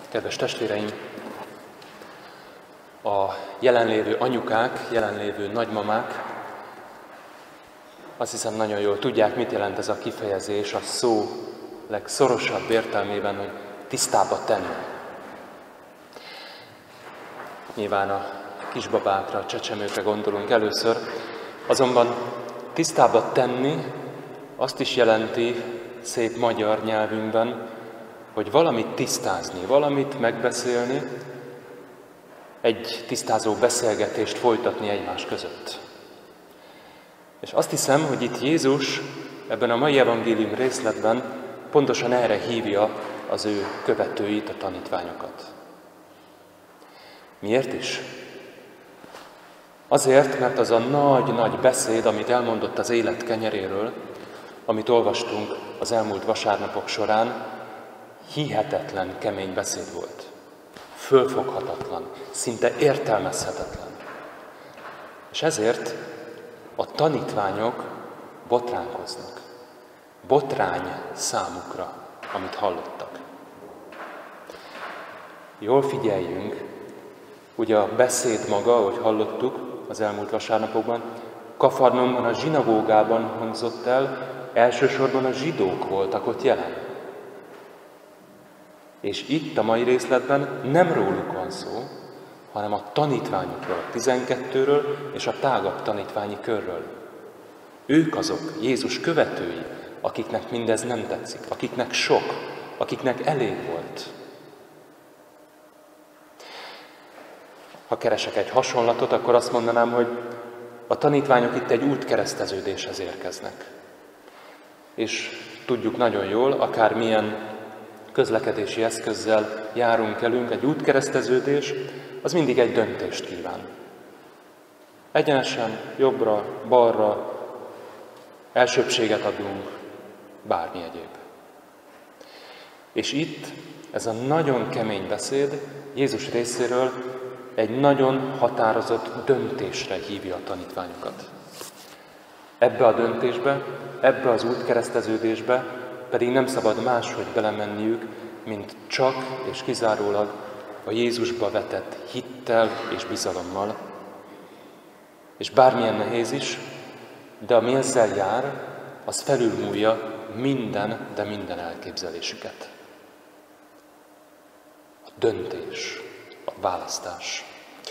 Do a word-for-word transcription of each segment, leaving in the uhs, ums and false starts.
Kedves testvéreim, a jelenlévő anyukák, jelenlévő nagymamák azt hiszem nagyon jól tudják, mit jelent ez a kifejezés a szó legszorosabb értelmében, hogy tisztába tenni. Nyilván a kisbabákra, a csecsemőkre gondolunk először, azonban tisztába tenni azt is jelenti szép magyar nyelvünkben, hogy valamit tisztázni, valamit megbeszélni, egy tisztázó beszélgetést folytatni egymás között. És azt hiszem, hogy itt Jézus ebben a mai evangélium részletben pontosan erre hívja az ő követőit, a tanítványokat. Miért is? Azért, mert az a nagy-nagy beszéd, amit elmondott az élet kenyeréről, amit olvastunk az elmúlt vasárnapok során, hihetetlen kemény beszéd volt. Fölfoghatatlan, szinte értelmezhetetlen. És ezért a tanítványok botránkoznak. Botrány számukra, amit hallottak. Jól figyeljünk, ugye a beszéd maga, ahogy hallottuk az elmúlt vasárnapokban, Kafarnaumban, a zsinagógában hangzott el, elsősorban a zsidók voltak ott jelen. És itt a mai részletben nem róluk van szó, hanem a tanítványokról, a tizenkettőről és a tágabb tanítványi körről. Ők azok, Jézus követői, akiknek mindez nem tetszik, akiknek sok, akiknek elég volt. Ha keresek egy hasonlatot, akkor azt mondanám, hogy a tanítványok itt egy útkereszteződéshez érkeznek. És tudjuk nagyon jól, akármilyen közlekedési eszközzel járunk elünk, egy útkereszteződés, az mindig egy döntést kíván. Egyenesen, jobbra, balra, elsőbbséget adunk, bármi egyéb. És itt ez a nagyon kemény beszéd Jézus részéről egy nagyon határozott döntésre hívja a tanítványokat. Ebbe a döntésbe, ebbe az útkereszteződésbe pedig nem szabad máshogy belemenniük, mint csak és kizárólag a Jézusba vetett hittel és bizalommal. És bármilyen nehéz is, de ami ezzel jár, az felülmúlja minden, de minden elképzelésüket. A döntés, a választás.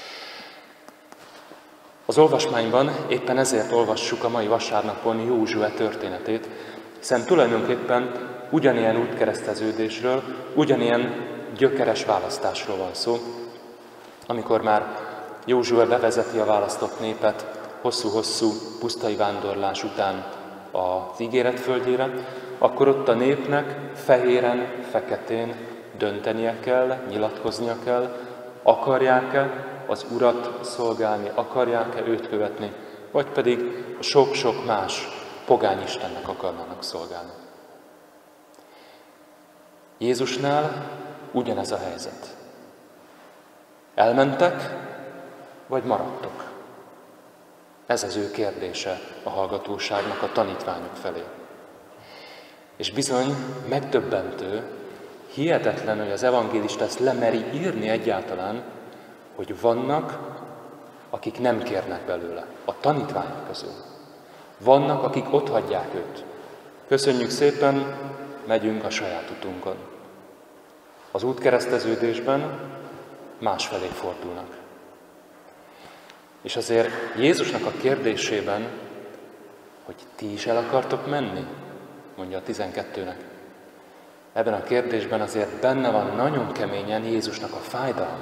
Az olvasmányban éppen ezért olvassuk a mai vasárnapon Józsue történetét, hiszen tulajdonképpen ugyanilyen útkereszteződésről, ugyanilyen gyökeres választásról van szó, amikor már Józsue bevezeti a választott népet hosszú-hosszú pusztai vándorlás után az ígéret földjére, akkor ott a népnek fehéren, feketén döntenie kell, nyilatkoznia kell, akarják-e az Urat szolgálni, akarják-e őt követni, vagy pedig sok-sok más pogány istennek akarnának szolgálni. Jézusnál ugyanez a helyzet. Elmentek, vagy maradtok? Ez az ő kérdése a hallgatóságnak a tanítványok felé. És bizony megdöbbentő, hihetetlen, hogy az evangélista ezt lemeri írni egyáltalán, hogy vannak, akik nem kérnek belőle, a tanítványok közül. Vannak, akik otthagyják őt. Köszönjük szépen, megyünk a saját utunkon. Az útkereszteződésben másfelé fordulnak. És azért Jézusnak a kérdésében, hogy ti is el akartok menni, mondja a tizenkettőnek. Ebben a kérdésben azért benne van nagyon keményen Jézusnak a fájdalma.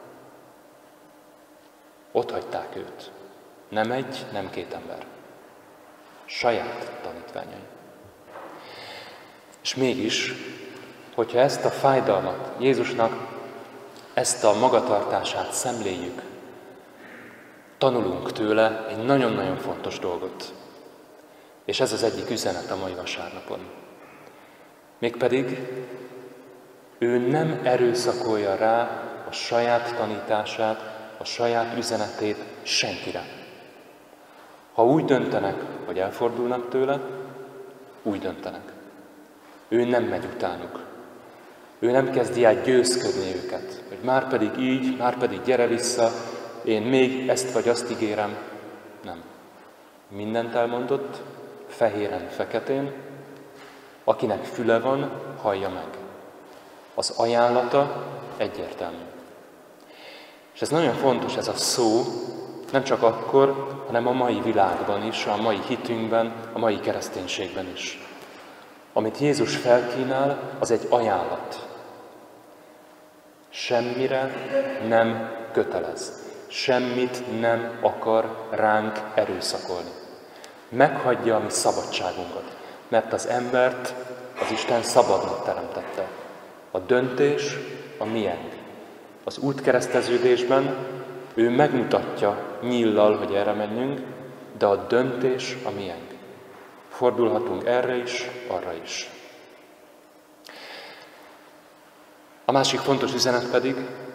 Otthagyták őt. Nem egy, nem két ember. Saját tanítványai. És mégis, hogyha ezt a fájdalmat, Jézusnak ezt a magatartását szemléljük, tanulunk tőle egy nagyon-nagyon fontos dolgot. És ez az egyik üzenet a mai vasárnapon. Mégpedig ő nem erőszakolja rá a saját tanítását, a saját üzenetét senkire. Ha úgy döntenek, hogy elfordulnak tőle, úgy döntenek. Ő nem megy utánuk. Ő nem kezdi el győzködni őket, hogy már pedig így, már pedig gyere vissza, én még ezt vagy azt ígérem. Nem. Mindent elmondott, fehéren, feketén, akinek füle van, hallja meg. Az ajánlata egyértelmű. És ez nagyon fontos, ez a szó, nem csak akkor, hanem a mai világban is, a mai hitünkben, a mai kereszténységben is. Amit Jézus felkínál, az egy ajánlat. Semmire nem kötelez. Semmit nem akar ránk erőszakolni. Meghagyja a mi szabadságunkat, mert az embert az Isten szabadnak teremtette. A döntés a miénk. Az útkereszteződésben ő megmutatja nyíllal, hogy erre menjünk, de a döntés a miénk. Fordulhatunk erre is, arra is. A másik fontos üzenet pedig,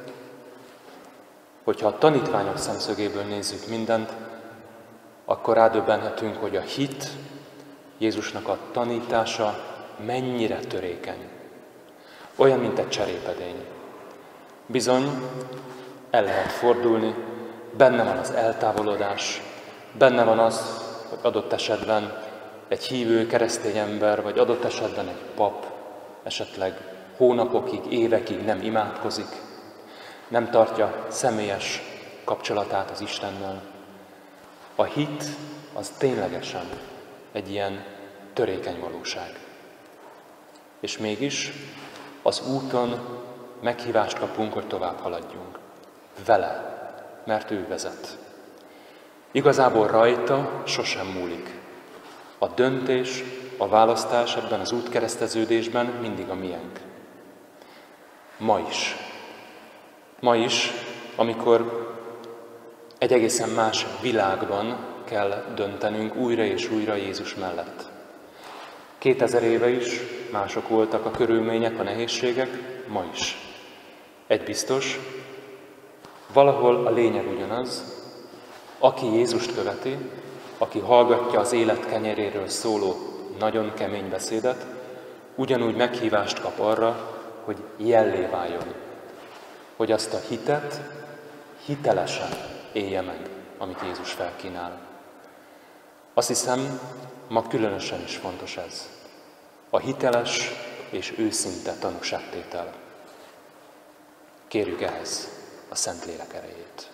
hogyha a tanítványok szemszögéből nézzük mindent, akkor rádöbbenhetünk, hogy a hit, Jézusnak a tanítása mennyire törékeny. Olyan, mint egy cserépedény. Bizony, el lehet fordulni, benne van az eltávolodás, benne van az, hogy adott esetben egy hívő keresztény ember, vagy adott esetben egy pap esetleg hónapokig, évekig nem imádkozik, nem tartja személyes kapcsolatát az Istennel. A hit az ténylegesen egy ilyen törékeny valóság. És mégis az úton meghívást kapunk, hogy tovább haladjunk. Vele, mert ő vezet. Igazából rajta sosem múlik. A döntés, a választás ebben az útkereszteződésben mindig a miénk. Ma is. Ma is, amikor egy egészen más világban kell döntenünk újra és újra Jézus mellett. Kétezer éve is mások voltak a körülmények, a nehézségek, ma is. Egy biztos, valahol a lényeg ugyanaz, aki Jézust követi, aki hallgatja az élet kenyeréről szóló nagyon kemény beszédet, ugyanúgy meghívást kap arra, hogy jellé váljon, hogy azt a hitet hitelesen élje meg, amit Jézus felkínál. Azt hiszem, ma különösen is fontos ez. A hiteles és őszinte tanúságtétel. Kérjük ehhez a Szentlélek erejét.